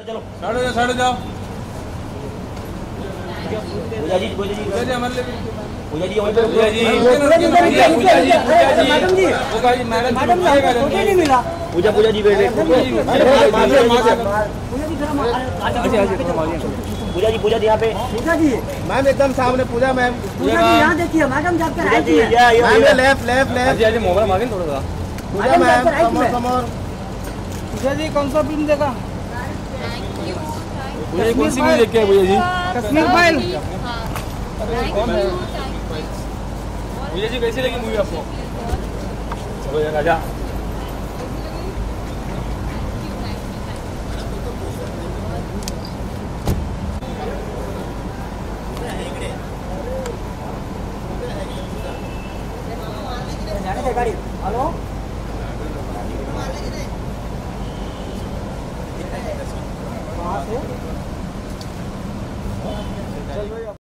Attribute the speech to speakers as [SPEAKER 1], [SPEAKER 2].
[SPEAKER 1] चलो
[SPEAKER 2] साढ़े जाओ
[SPEAKER 1] पूजा जी
[SPEAKER 2] पूजा जी हमारे लिए
[SPEAKER 1] पूजा जी वहीं पे
[SPEAKER 2] पूजा जी मैडम नहीं मिला
[SPEAKER 1] पूजा जी बैठे पूजा जी यहाँ पे
[SPEAKER 3] पूजा जी
[SPEAKER 4] मैम एकदम सामने पूजा मैम
[SPEAKER 3] पूजा जी यहाँ देखिए मैडम जाकर आई थी
[SPEAKER 4] मैम लेफ्ट लेफ्ट लेफ्ट
[SPEAKER 2] जी मोबाइल मांगे थोड़ा सा
[SPEAKER 4] पूजा मैम समोर
[SPEAKER 3] पूजा जी कौन सा फिल्म देखा
[SPEAKER 2] पूजा जी कौन सी मूवी देख के पूजा जी
[SPEAKER 3] कश्मीर फाइल
[SPEAKER 2] पूजा जी कैसी लगी मूवी आपको राजा
[SPEAKER 3] गाड़ी हेलो कहाँ से